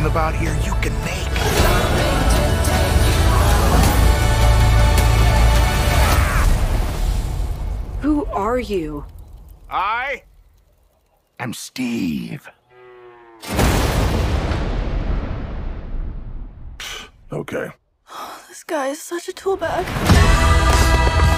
about here, you can make. Who are you? I am Steve. Okay. This guy is such a tool bag.